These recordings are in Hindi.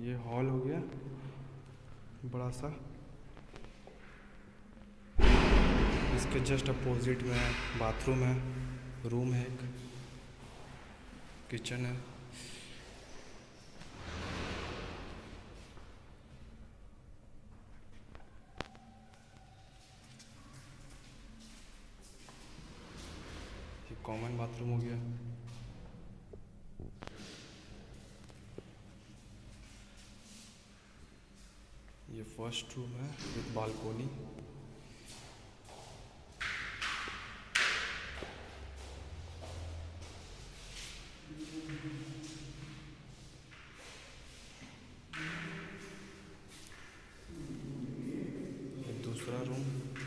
ये हॉल हो गया बड़ा सा। इसके जस्ट अपोजिट में बाथरूम है, रूम है, एक किचन है। ये कॉमन बाथरूम हो गया। ये फर्स्ट रूम है विद बालकोनी। ये दूसरा रूम।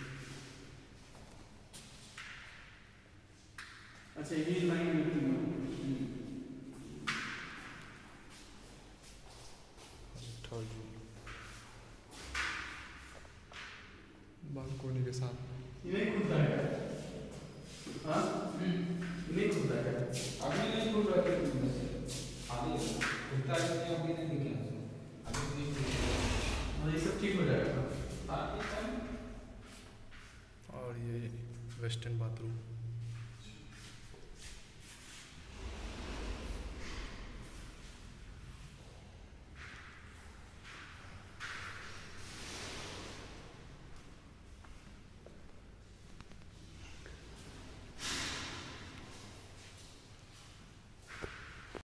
अच्छा ये लाइन थर्ड रूम बालकोनी के साथ। ये नहीं खुलता है। हाँ नहीं खुलता है, अभी नहीं खुल रहा है, अभी खुलता है, अभी नहीं दिखे, अभी नहीं खुलता। ये सब ठीक हो जाएगा। हाँ, और ये वेस्टर्न बाथरूम।